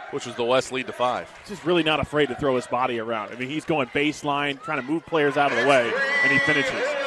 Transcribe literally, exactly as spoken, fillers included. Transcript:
which was the West lead to five. He's just really not afraid to throw his body around. I mean, he's going baseline, trying to move players out of the way, and he finishes.